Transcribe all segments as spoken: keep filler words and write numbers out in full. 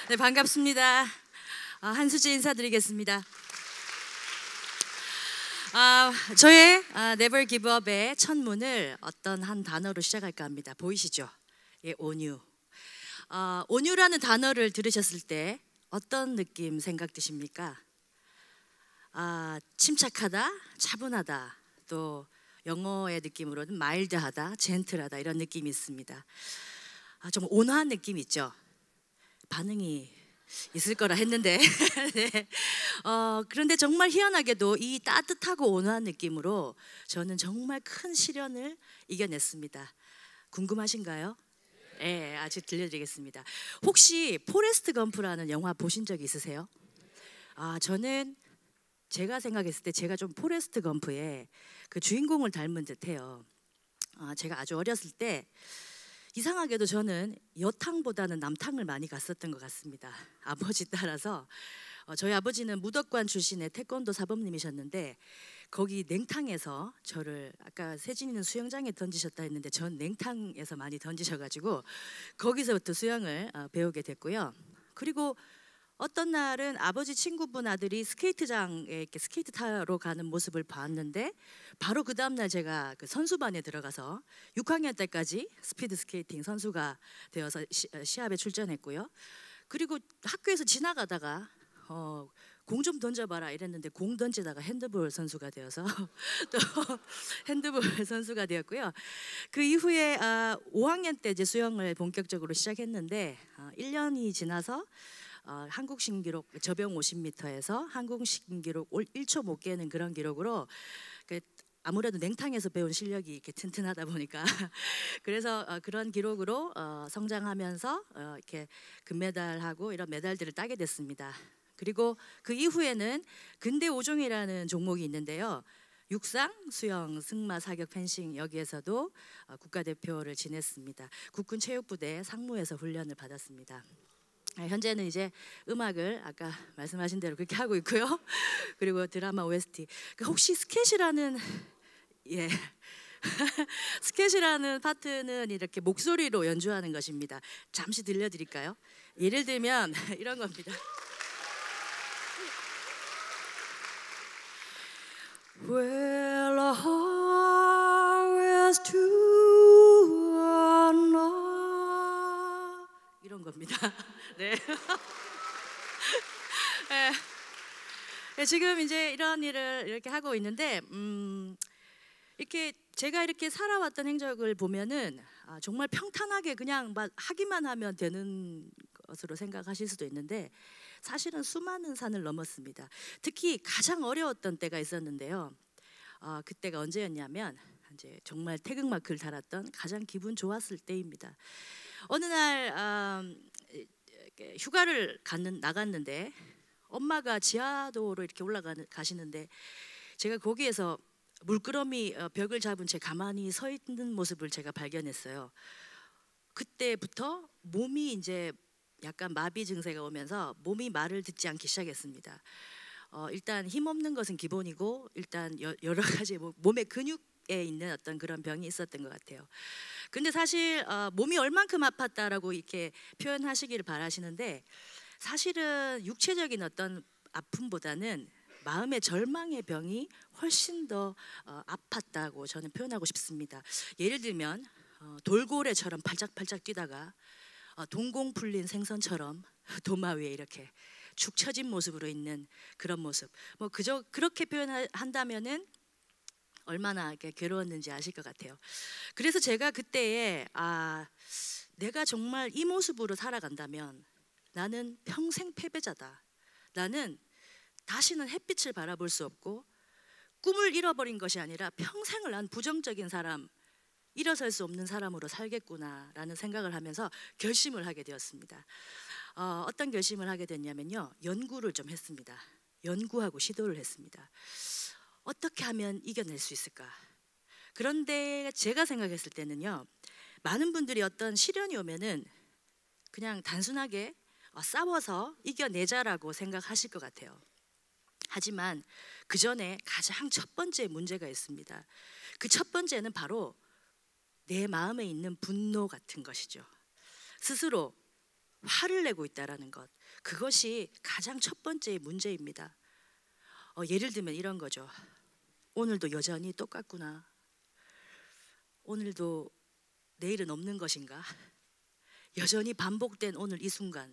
네, 반갑습니다. 아, 한수지 인사드리겠습니다. 아, 저의 아, Never Give Up의 첫 문을 어떤 한 단어로 시작할까 합니다. 보이시죠? 예, 온유. 아, 온유라는 단어를 들으셨을 때 어떤 느낌 생각 드십니까? 아, 침착하다, 차분하다, 또 영어의 느낌으로는 마일드하다, 젠틀하다 이런 느낌이 있습니다. 아, 좀 온화한 느낌 있죠? 반응이 있을 거라 했는데 네. 어, 그런데 정말 희한하게도 이 따뜻하고 온화한 느낌으로 저는 정말 큰 시련을 이겨냈습니다. 궁금하신가요? 네, 아직 들려드리겠습니다. 혹시 포레스트 검프라는 영화 보신 적 있으세요? 아, 저는 제가 생각했을 때 제가 좀 포레스트 검프의 그 주인공을 닮은 듯해요. 아, 제가 아주 어렸을 때 이상하게도 저는 여탕보다는 남탕을 많이 갔었던 것 같습니다. 아버지 따라서 어, 저희 아버지는 무덕관 출신의 태권도 사범님이셨는데 거기 냉탕에서 저를 아까 세진이는 수영장에 던지셨다 했는데 전 냉탕에서 많이 던지셔가지고 거기서부터 수영을 어, 배우게 됐고요. 그리고 어떤 날은 아버지 친구분 아들이 스케이트장에 이렇게 스케이트 타러 가는 모습을 봤는데 바로 그 다음날 제가 그 선수반에 들어가서 육 학년 때까지 스피드 스케이팅 선수가 되어서 시, 시합에 출전했고요. 그리고 학교에서 지나가다가 어, 공 좀 던져봐라 이랬는데 공 던지다가 핸드볼 선수가 되어서 또 핸드볼 선수가 되었고요. 그 이후에 아, 오 학년 때 이제 수영을 본격적으로 시작했는데 아, 일 년이 지나서 어, 한국 신기록 저병 오십 미터에서 한국 신기록 일 초 못 깨는 그런 기록으로 그 아무래도 냉탕에서 배운 실력이 이렇게 튼튼하다 보니까 그래서 어, 그런 기록으로 어, 성장하면서 어, 이렇게 금메달하고 이런 메달들을 따게 됐습니다. 그리고 그 이후에는 근대 오종이라는 종목이 있는데요. 육상, 수영, 승마, 사격, 펜싱 여기에서도 어, 국가대표를 지냈습니다. 국군 체육부대 상무에서 훈련을 받았습니다. 현재는 이제 음악을 아까 말씀하신 대로 그렇게 하고 있고요. 그리고 드라마 오에스티. 혹시 스케치라는 예 스케치라는 파트는 이렇게 목소리로 연주하는 것입니다. 잠시 들려드릴까요? 예를 들면 이런 겁니다. Well, always to know 이런 겁니다. 네. 네. 네, 지금 이제 이런 일을 이렇게 하고 있는데 음, 이렇게 제가 이렇게 살아왔던 행적을 보면은 아, 정말 평탄하게 그냥 막 하기만 하면 되는 것으로 생각하실 수도 있는데 사실은 수많은 산을 넘었습니다. 특히 가장 어려웠던 때가 있었는데요. 어, 그때가 언제였냐면 이제 정말 태극마크를 달았던 가장 기분 좋았을 때입니다. 어느 날 음, 휴가를 갔는, 나갔는데 엄마가 지하도로 이렇게 올라가시는데 제가 거기에서 물끄러미 벽을 잡은 채 가만히 서 있는 모습을 제가 발견했어요. 그때부터 몸이 이제 약간 마비 증세가 오면서 몸이 말을 듣지 않기 시작했습니다. 어, 일단 힘 없는 것은 기본이고 일단 여, 여러 가지 몸의 근육에 있는 어떤 그런 병이 있었던 것 같아요. 근데 사실 어, 몸이 얼만큼 아팠다라고 이렇게 표현하시기를 바라시는데 사실은 육체적인 어떤 아픔보다는 마음의 절망의 병이 훨씬 더 어, 아팠다고 저는 표현하고 싶습니다. 예를 들면 어, 돌고래처럼 팔짝팔짝 뛰다가 어, 동공 풀린 생선처럼 도마 위에 이렇게 축 처진 모습으로 있는 그런 모습. 뭐 그저 그렇게 표현한다면은 얼마나 이렇게 괴로웠는지 아실 것 같아요. 그래서 제가 그때에 아 내가 정말 이 모습으로 살아간다면 나는 평생 패배자다. 나는 다시는 햇빛을 바라볼 수 없고 꿈을 잃어버린 것이 아니라 평생을 난 부정적인 사람, 일어설 수 없는 사람으로 살겠구나라는 생각을 하면서 결심을 하게 되었습니다. 어, 어떤 결심을 하게 됐냐면요, 연구를 좀 했습니다. 연구하고 시도를 했습니다. 어떻게 하면 이겨낼 수 있을까? 그런데 제가 생각했을 때는요, 많은 분들이 어떤 시련이 오면은 그냥 단순하게 어, 싸워서 이겨내자라고 생각하실 것 같아요. 하지만 그 전에 가장 첫 번째 문제가 있습니다. 그 첫 번째는 바로 내 마음에 있는 분노 같은 것이죠. 스스로 화를 내고 있다라는 것. 그것이 가장 첫 번째 문제입니다. 어, 예를 들면 이런 거죠. 오늘도 여전히 똑같구나. 오늘도 내일은 없는 것인가? 여전히 반복된 오늘 이 순간.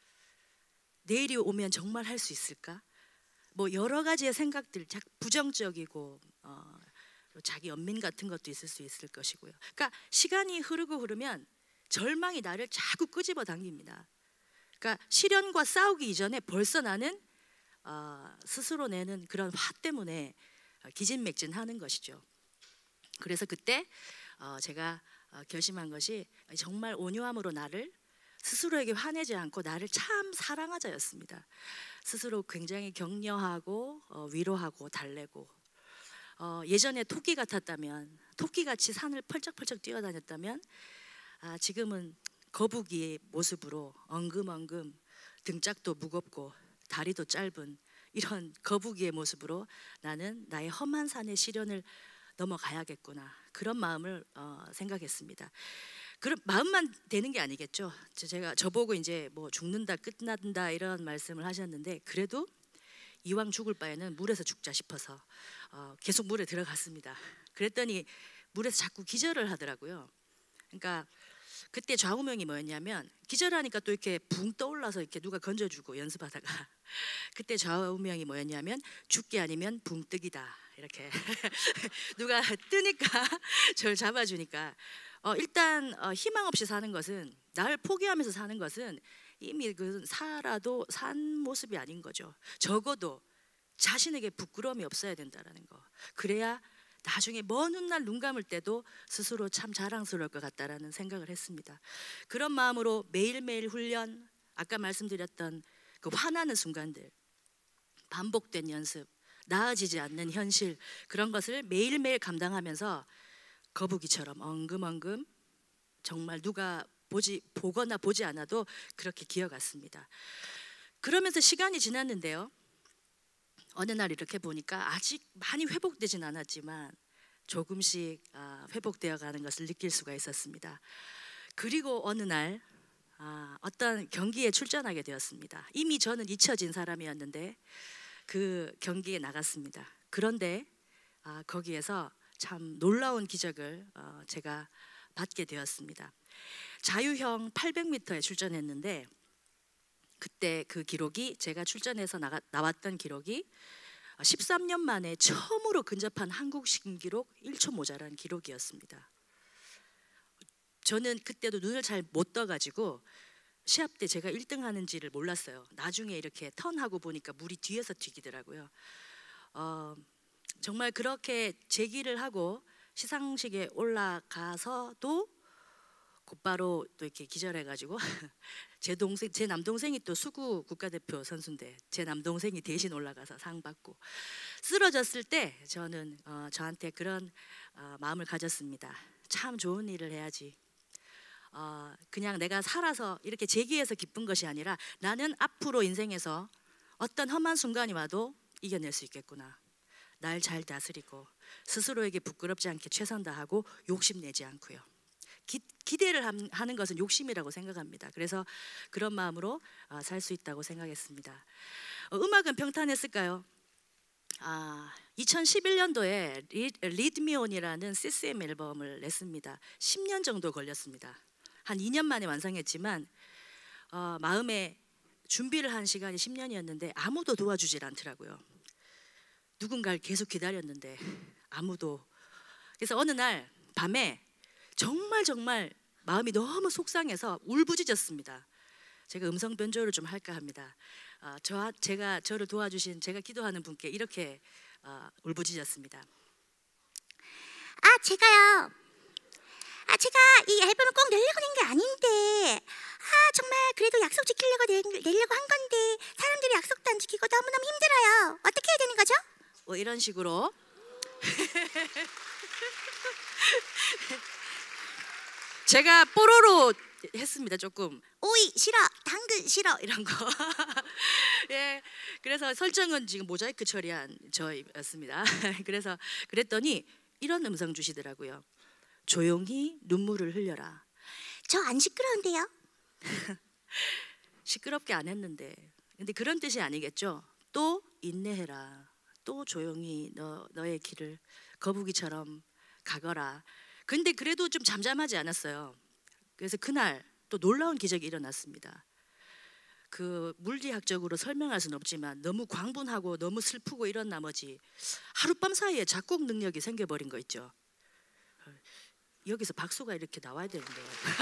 내일이 오면 정말 할 수 있을까? 뭐 여러 가지의 생각들, 부정적이고 어, 자기 연민 같은 것도 있을 수 있을 것이고요. 그러니까 시간이 흐르고 흐르면 절망이 나를 자꾸 끄집어 당깁니다. 그러니까 시련과 싸우기 이전에 벌써 나는 어, 스스로 내는 그런 화 때문에 기진맥진하는 것이죠. 그래서 그때 어, 제가 어, 결심한 것이 정말 온유함으로 나를 스스로에게 화내지 않고 나를 참 사랑하자였습니다. 스스로 굉장히 격려하고 어, 위로하고 달래고 어, 예전에 토끼 같았다면 토끼같이 산을 펄쩍펄쩍 뛰어다녔다면 아, 지금은 거북이의 모습으로 엉금엉금 등짝도 무겁고 다리도 짧은 이런 거북이의 모습으로 나는 나의 험한 산의 시련을 넘어가야겠구나 그런 마음을 어, 생각했습니다. 그런 마음만 되는 게 아니겠죠. 제가 저보고 이제 뭐 죽는다 끝난다 이런 말씀을 하셨는데 그래도 이왕 죽을 바에는 물에서 죽자 싶어서 어, 계속 물에 들어갔습니다. 그랬더니 물에서 자꾸 기절을 하더라고요. 그러니까 그때 좌우명이 뭐였냐면 기절하니까 또 이렇게 붕 떠올라서 이렇게 누가 건져주고 연습하다가 그때 좌우명이 뭐였냐면 죽기 아니면 붕 뜨기다 이렇게 누가 뜨니까 저를 잡아주니까 어, 일단 어, 희망 없이 사는 것은 나를 포기하면서 사는 것은 이미 그 살아도 산 모습이 아닌 거죠. 적어도 자신에게 부끄러움이 없어야 된다라는 거. 그래야 나중에 먼 훗날 눈 감을 때도 스스로 참 자랑스러울 것 같다라는 생각을 했습니다. 그런 마음으로 매일매일 훈련, 아까 말씀드렸던 그 화나는 순간들, 반복된 연습, 나아지지 않는 현실 그런 것을 매일매일 감당하면서 거북이처럼 엉금엉금 정말 누가 보지 보거나 보지 않아도 그렇게 기어갔습니다. 그러면서 시간이 지났는데요. 어느 날 이렇게 보니까 아직 많이 회복되진 않았지만 조금씩 회복되어 가는 것을 느낄 수가 있었습니다. 그리고 어느 날 어떤 경기에 출전하게 되었습니다. 이미 저는 잊혀진 사람이었는데 그 경기에 나갔습니다. 그런데 거기에서 참 놀라운 기적을 제가 받게 되었습니다. 자유형 팔백 미터에 출전했는데 그때 그 기록이 제가 출전해서 나가, 나왔던 기록이 십삼 년 만에 처음으로 근접한 한국 신기록 일 초 모자란 기록이었습니다. 저는 그때도 눈을 잘 못 떠가지고 시합 때 제가 일 등 하는지를 몰랐어요. 나중에 이렇게 턴하고 보니까 물이 뒤에서 튀기더라고요. 어, 정말 그렇게 제기를 하고 시상식에 올라가서도 곧바로 또 이렇게 기절해가지고 제 동생, 제 남동생이 또 수구 국가대표 선수인데 제 남동생이 대신 올라가서 상 받고 쓰러졌을 때 저는 어, 저한테 그런 어, 마음을 가졌습니다. 참 좋은 일을 해야지. 어, 그냥 내가 살아서 이렇게 재기해서 기쁜 것이 아니라 나는 앞으로 인생에서 어떤 험한 순간이 와도 이겨낼 수 있겠구나. 날 잘 다스리고 스스로에게 부끄럽지 않게 최선 다하고 욕심내지 않고요. 기, 기대를 하는 것은 욕심이라고 생각합니다. 그래서 그런 마음으로 어, 살 수 있다고 생각했습니다. 어, 음악은 평탄했을까요? 아, 이천십일 년도에 Lead Me On이라는 씨씨엠 앨범을 냈습니다. 십 년 정도 걸렸습니다. 한 이 년 만에 완성했지만 어, 마음에 준비를 한 시간이 십 년이었는데 아무도 도와주질 않더라고요. 누군가를 계속 기다렸는데 아무도. 그래서 어느 날 밤에 정말 정말 마음이 너무 속상해서 울부짖었습니다. 제가 음성 변조를 좀 할까 합니다. 어, 저, 제가 저를 도와주신 제가 기도하는 분께 이렇게 어, 울부짖었습니다. 아, 제가요. 아, 제가 이 앨범을 꼭 내려고 낸 게 아닌데, 아, 정말 그래도 약속 지키려고 내, 내려고 한 건데 사람들이 약속도 안 지키고 너무너무 힘들어요. 어떻게 해야 되는 거죠? 뭐 이런 식으로 제가 뽀로로 했습니다. 조금 오이 싫어, 당근 싫어 이런 거. 예, 그래서 설정은 지금 모자이크 처리한 저였습니다. 그래서 그랬더니 이런 음성 주시더라고요. 조용히 눈물을 흘려라. 저 안 시끄러운데요? 시끄럽게 안 했는데. 근데 그런 뜻이 아니겠죠. 또 인내해라. 또 조용히 너, 너의 길을 거북이처럼 가거라. 근데 그래도 좀 잠잠하지 않았어요. 그래서 그날 또 놀라운 기적이 일어났습니다. 그 물리학적으로 설명할 수는 없지만 너무 광분하고 너무 슬프고 이런 나머지 하룻밤 사이에 작곡 능력이 생겨버린 거 있죠. 여기서 박수가 이렇게 나와야 되는데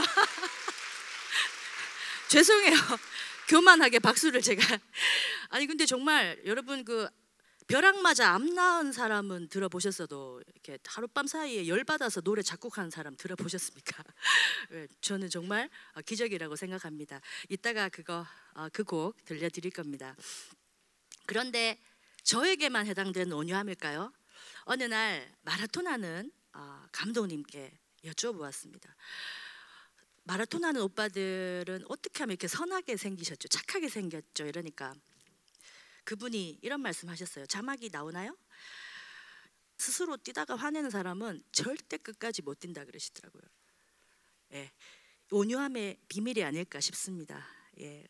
죄송해요. 교만하게 박수를 제가 아니 근데 정말 여러분 그 벼락 맞아 암 낳은 사람은 들어보셨어도 이렇게 하룻밤 사이에 열 받아서 노래 작곡하는 사람 들어보셨습니까? 저는 정말 기적이라고 생각합니다. 이따가 그거 그 곡 들려드릴 겁니다. 그런데 저에게만 해당되는 온유함일까요? 어느 날 마라톤하는 감독님께 여쭤보았습니다. 마라톤하는 오빠들은 어떻게 하면 이렇게 선하게 생기셨죠? 착하게 생겼죠? 이러니까 그분이 이런 말씀하셨어요. 자막이 나오나요? 스스로 뛰다가 화내는 사람은 절대 끝까지 못 뛴다 그러시더라고요. 예, 온유함의 비밀이 아닐까 싶습니다. 예.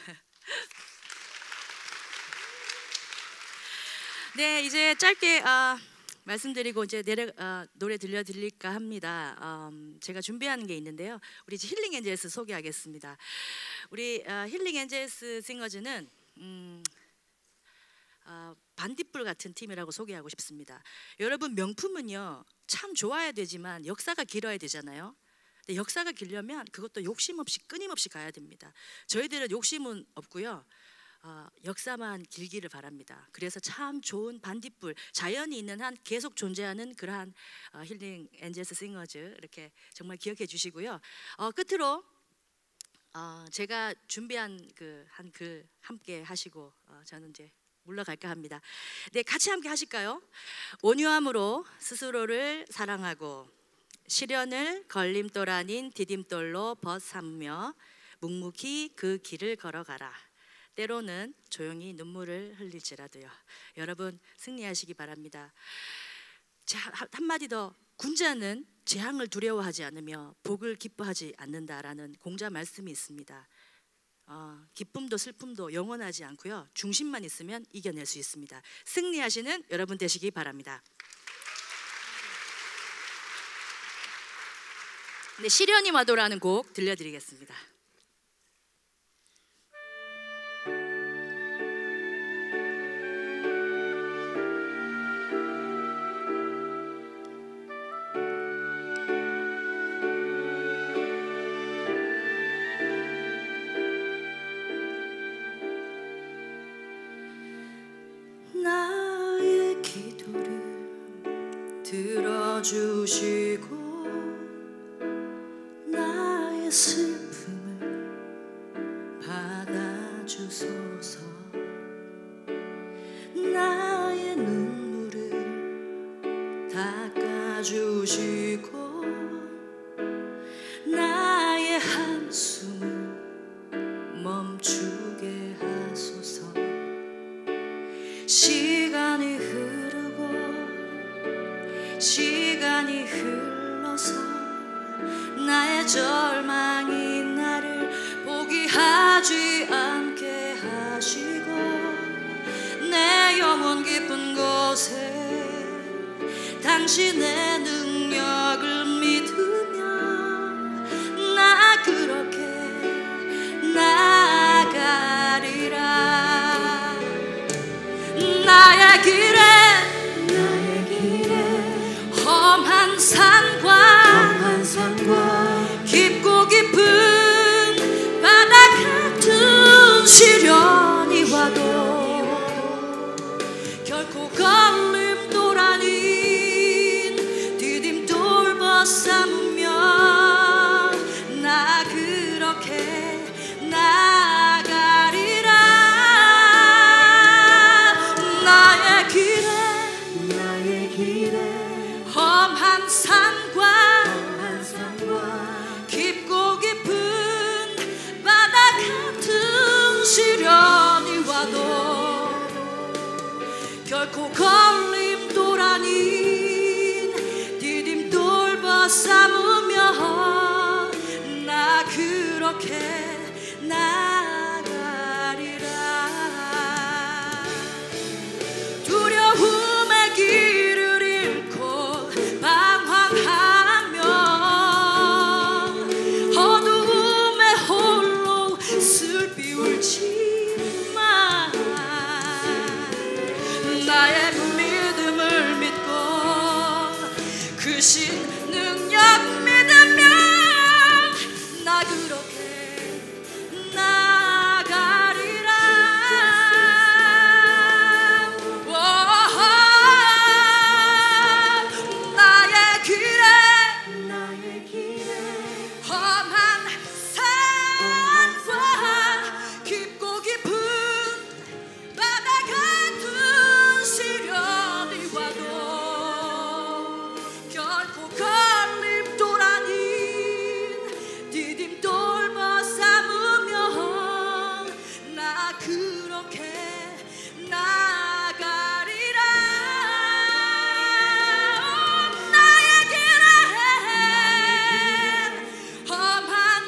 네, 이제 짧게 아, 말씀드리고 이제 내려, 아, 노래 들려드릴까 합니다. 음, 제가 준비하는 게 있는데요. 우리 힐링 엔젤스 소개하겠습니다. 우리 아, 힐링 엔젤스 싱어즈는 음, 아, 반딧불 같은 팀이라고 소개하고 싶습니다. 여러분 명품은요 참 좋아야 되지만 역사가 길어야 되잖아요. 근데 역사가 길려면 그것도 욕심 없이 끊임없이 가야 됩니다. 저희들은 욕심은 없고요. 어, 역사만 길기를 바랍니다. 그래서 참 좋은 반딧불, 자연이 있는 한 계속 존재하는 그러한 어, 힐링 엔젤스 싱어즈 이렇게 정말 기억해 주시고요. 어, 끝으로 어, 제가 준비한 그 한 글 함께 하시고 어, 저는 이제 물러갈까 합니다. 네, 같이 함께 하실까요? 온유함으로 스스로를 사랑하고 시련을 걸림돌 아닌 디딤돌로 벗삼며 묵묵히 그 길을 걸어가라. 때로는 조용히 눈물을 흘릴지라도요. 여러분 승리하시기 바랍니다. 자, 한마디 더. 군자는 재앙을 두려워하지 않으며 복을 기뻐하지 않는다라는 공자 말씀이 있습니다. 어, 기쁨도 슬픔도 영원하지 않고요. 중심만 있으면 이겨낼 수 있습니다. 승리하시는 여러분 되시기 바랍니다. 네, 시련이 와도라는 곡 들려드리겠습니다. 나의 기도를 들어주시고 나의 슬픔을 받아주소서. 나의 눈물을 닦아주시고 나의 한숨을 멈추게 하소서. 시간이 흐르고 시간이 흘러서 나의 절망이 나를 포기하지 않게 하시고 내 영혼 깊은 곳에 당신의 능력을 믿으며 나 그렇게 나아가리라. 나의 길에, 나의 길에 험한 산과, 험한 산과 깊고 깊은 바다 같은 시련이 와도 결코 걸림돌 아닌 디딤돌 벗삼으며 나 그렇게 나아가리라. 나의 길에, 나의 길에 험한 산과, 험한 산과 깊고 깊은 바다 같은 시련이 와도 결코 걸림돌 아닌 디딤돌 벗삼으며 나 그렇게 나아가 주신 능력 믿으며 나 그렇게 나가리라. 나의 길에 나의 길에 험한 산과 깊고 깊은 바다 같은 시련이 와도 결코 걸림돌 아닌 디딤돌 벗삼으며 나 그렇게 나가리라. 나의 길엔 험한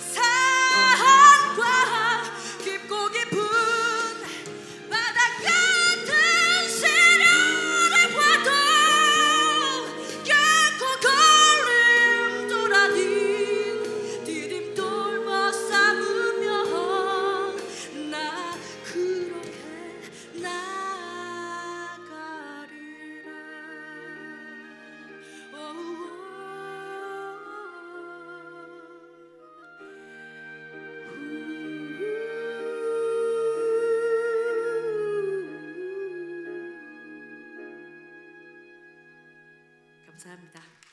산과 깊고 깊은 바다 같은 시련을 봐도 결코 걸림돌 아닌 디딤돌 벗삼으며 나 그렇게 나가리라. 감사합니다.